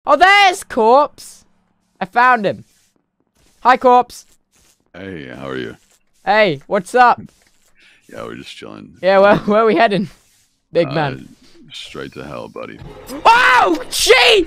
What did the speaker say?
Oh, there's Corpse. I found him. Hi, Corpse. Hey, how are you? Hey, what's up? Yeah, we're just chilling. Yeah, where are we heading? Big man. Straight to hell, buddy. Oh, she!